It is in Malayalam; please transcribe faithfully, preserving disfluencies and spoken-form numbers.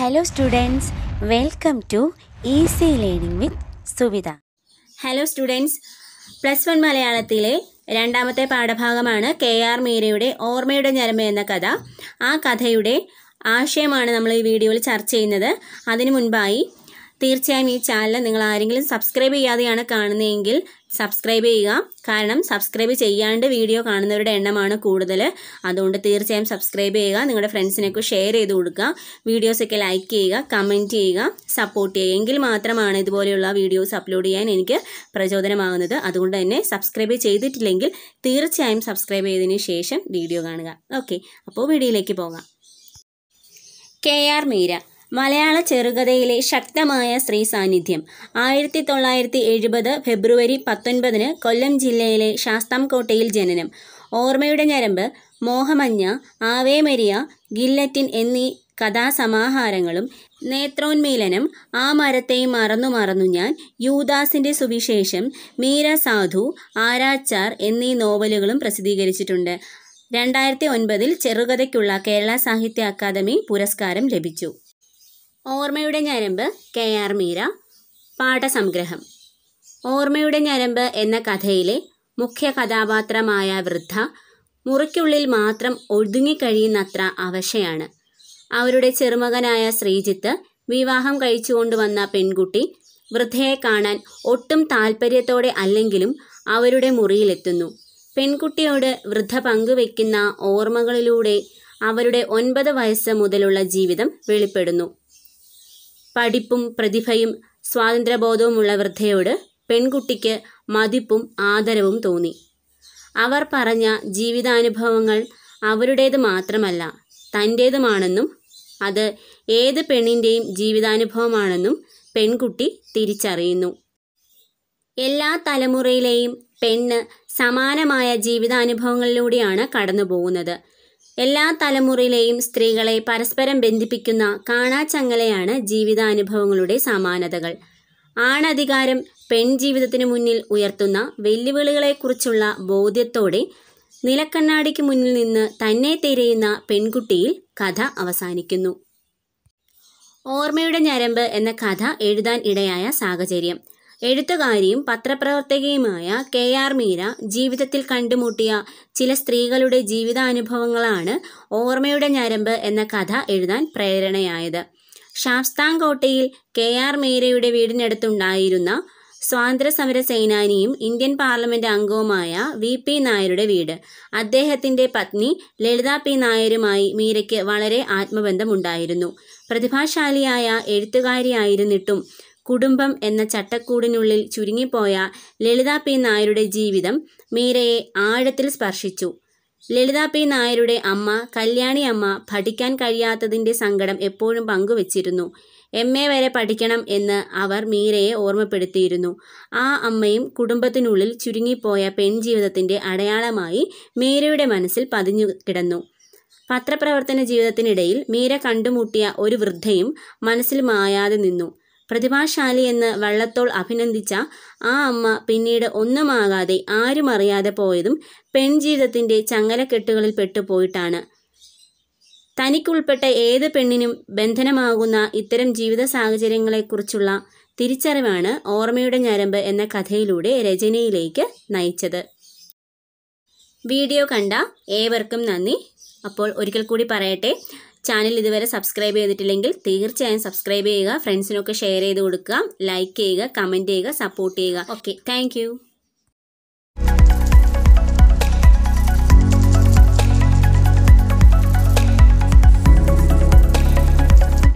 Hello students, welcome to Easy Learning with Suvida. Hello students, plus one മലയാളത്തിലെ രണ്ടാമത്തെ പാഠഭാഗമാണ് കെ ആർ മീരയുടെ ഓർമ്മയുടെ ഞരമ്പ് എന്ന കഥ. ആ കഥയുടെ ആശയമാണ് നമ്മൾ ഈ വീഡിയോയിൽ ചർച്ച ചെയ്യുന്നത്. അതിനു മുൻപായി തീർച്ചയായും ഈ ചാനൽ നിങ്ങൾ ആരെങ്കിലും സബ്സ്ക്രൈബ് ചെയ്യാതെയാണ് കാണുന്നതെങ്കിൽ സബ്സ്ക്രൈബ് ചെയ്യുക. കാരണം സബ്സ്ക്രൈബ് ചെയ്യാണ്ട് വീഡിയോ കാണുന്നവരുടെ എണ്ണമാണ് കൂടുതൽ. അതുകൊണ്ട് തീർച്ചയായും സബ്സ്ക്രൈബ് ചെയ്യുക. നിങ്ങളുടെ ഫ്രണ്ട്സിനൊക്കെ ഷെയർ ചെയ്ത് കൊടുക്കുക. വീഡിയോസൊക്കെ ലൈക്ക് ചെയ്യുക, കമൻറ്റ് ചെയ്യുക, സപ്പോർട്ട് ചെയ്യുക. എങ്കിൽ മാത്രമാണ് ഇതുപോലെയുള്ള വീഡിയോസ് അപ്ലോഡ് ചെയ്യാൻ എനിക്ക് പ്രചോദനമാകുന്നത്. അതുകൊണ്ട് തന്നെ സബ്സ്ക്രൈബ് ചെയ്തിട്ടില്ലെങ്കിൽ തീർച്ചയായും സബ്സ്ക്രൈബ് ചെയ്തതിന് ശേഷം വീഡിയോ കാണുക. ഓക്കെ, അപ്പോൾ വീഡിയോയിലേക്ക് പോകാം. കെ ആർ മീര മലയാള ചെറുകഥയിലെ ശക്തമായ സ്ത്രീ സാന്നിധ്യം. ആയിരത്തി തൊള്ളായിരത്തി എഴുപത് ഫെബ്രുവരി പത്തൊൻപതിന് കൊല്ലം ജില്ലയിലെ ശാസ്താംകോട്ടയിൽ ജനനം. ഓർമ്മയുടെ ഞരമ്പ്, മോഹമഞ്ഞ, ആവേ മരിയ, ഗില്ലറ്റിൻ എന്നീ കഥാസമാഹാരങ്ങളും നേത്രോന്മീലനം, ആ മരത്തെയും മറന്നു മറന്നു ഞാൻ, യൂദാസിൻ്റെ സുവിശേഷം, മീര സാധു, ആരാച്ചാർ എന്നീ നോവലുകളും പ്രസിദ്ധീകരിച്ചിട്ടുണ്ട്. രണ്ടായിരത്തി ഒൻപതിൽ ചെറുകഥയ്ക്കുള്ള കേരള സാഹിത്യ അക്കാദമി പുരസ്കാരം ലഭിച്ചു. ഓർമ്മയുടെ ഞരമ്പ്, കെ ആർ മീര. പാഠസംഗ്രഹം. ഓർമ്മയുടെ ഞരമ്പ് എന്ന കഥയിലെ മുഖ്യ കഥാപാത്രമായ വൃദ്ധ മുറിക്കുള്ളിൽ മാത്രം ഒതുങ്ങിക്കഴിയുന്നത്ര അവശയാണ്. അവരുടെ ചെറുമകനായ ശ്രീജിത്ത് വിവാഹം കഴിച്ചുകൊണ്ടുവന്ന പെൺകുട്ടി വൃദ്ധയെ കാണാൻ ഒട്ടും താല്പര്യത്തോടെ അല്ലെങ്കിലും അവരുടെ മുറിയിലെത്തുന്നു. പെൺകുട്ടിയോട് വൃദ്ധ പങ്കുവെക്കുന്ന ഓർമ്മകളിലൂടെ അവരുടെ ഒൻപത് വയസ്സ് മുതലുള്ള ജീവിതം വെളിപ്പെടുന്നു. പഠിപ്പും പ്രതിഭയും സ്വാതന്ത്ര്യബോധവുമുള്ള വൃദ്ധയോട് പെൺകുട്ടിക്ക് മതിപ്പും ആദരവും തോന്നി. അവർ പറഞ്ഞ ജീവിതാനുഭവങ്ങൾ അവരുടേത് മാത്രമല്ല, തൻ്റേതുമാണെന്നും അത് ഏത് പെണ്ണിൻ്റെയും ജീവിതാനുഭവമാണെന്നും പെൺകുട്ടി തിരിച്ചറിയുന്നു. എല്ലാ തലമുറയിലെയും പെണ്ണ് സമാനമായ ജീവിതാനുഭവങ്ങളിലൂടെയാണ് കടന്നുപോകുന്നത്. എല്ലാ തലമുറയിലെയും സ്ത്രീകളെ പരസ്പരം ബന്ധിപ്പിക്കുന്ന കാണാച്ചങ്ങലയാണ് ജീവിതാനുഭവങ്ങളുടെ സമാനതകൾ. ആണധികാരം പെൺജീവിതത്തിനു മുന്നിൽ ഉയർത്തുന്ന വെല്ലുവിളികളെക്കുറിച്ചുള്ള ബോധ്യത്തോടെ നിലക്കണ്ണാടിക്ക് മുന്നിൽ നിന്ന് തന്നെ തിരയുന്ന പെൺകുട്ടിയിൽ കഥ അവസാനിക്കുന്നു. ഓർമ്മയുടെ ഞരമ്പ് എന്ന കഥ എഴുതാൻ ഇടയായ സാഹചര്യം. എഴുത്തുകാരിയും പത്രപ്രവർത്തകയുമായ കെ ആർ മീര ജീവിതത്തിൽ കണ്ടുമുട്ടിയ ചില സ്ത്രീകളുടെ ജീവിതാനുഭവങ്ങളാണ് ഓർമ്മയുടെ ഞരമ്പ് എന്ന കഥ എഴുതാൻ പ്രേരണയായത്. ശാസ്താംകോട്ടയിൽ കെ ആർ മീരയുടെ വീടിനടുത്തുണ്ടായിരുന്ന സ്വാതന്ത്ര്യസമര സേനാനിയും ഇന്ത്യൻ പാർലമെന്റ് അംഗവുമായ വി പി നായരുടെ വീട്. അദ്ദേഹത്തിന്റെ പത്നി ലളിത പി നായരുമായി മീരയ്ക്ക് വളരെ ആത്മബന്ധമുണ്ടായിരുന്നു. പ്രതിഭാശാലിയായ എഴുത്തുകാരിയായിരുന്നിട്ടും കുടുംബം എന്ന ചട്ടക്കൂടിനുള്ളിൽ ചുരുങ്ങിപ്പോയ ലളിത പി നായരുടെ ജീവിതം മീരയെ ആഴത്തിൽ സ്പർശിച്ചു. ലളിത പി നായരുടെ അമ്മ കല്യാണി അമ്മ പഠിക്കാൻ കഴിയാത്തതിൻ്റെ സങ്കടം എപ്പോഴും പങ്കുവച്ചിരുന്നു. എം എ വരെ പഠിക്കണം എന്ന് അവർ മീരയെ ഓർമ്മപ്പെടുത്തിയിരുന്നു. ആ അമ്മയും കുടുംബത്തിനുള്ളിൽ ചുരുങ്ങിപ്പോയ പെൺജീവിതത്തിൻ്റെ അടയാളമായി മീരയുടെ മനസ്സിൽ പതിഞ്ഞു കിടന്നു. പത്രപ്രവർത്തന ജീവിതത്തിനിടയിൽ മീര കണ്ടുമുട്ടിയ ഒരു വൃദ്ധയും മനസ്സിൽ മായാതെ നിന്നു. പ്രതിഭാശാലി എന്ന് വള്ളത്തോൾ അഭിനന്ദിച്ച ആ അമ്മ പിന്നീട് ഒന്നുമാകാതെ ആരും അറിയാതെ പോയതും പെൺജീവിതത്തിൻ്റെ ചങ്ങലക്കെട്ടുകളിൽ പെട്ടുപോയിട്ടാണ്. തനിക്കുൾപ്പെട്ട ഏത് പെണ്ണിനും ബന്ധനമാകുന്ന ഇത്തരം ജീവിത സാഹചര്യങ്ങളെക്കുറിച്ചുള്ള തിരിച്ചറിവാണ് ഓർമ്മയുടെ ഞരമ്പ് എന്ന കഥയിലൂടെ രചനയിലേക്ക് നയിച്ചത്. വീഡിയോ കണ്ട ഏവർക്കും നന്ദി. അപ്പോൾ ഒരിക്കൽ കൂടി പറയട്ടെ, ചാനൽ ഇതുവരെ സബ്സ്ക്രൈബ് ചെയ്തിട്ടില്ലെങ്കിൽ തീർച്ചയായും സബ്സ്ക്രൈബ് ചെയ്യുക. ഫ്രണ്ട്സിനൊക്കെ ഷെയർ ചെയ്ത് കൊടുക്കുക, ലൈക്ക് ചെയ്യുക, കമൻറ്റ് ചെയ്യുക, സപ്പോർട്ട് ചെയ്യുക. Okay, thank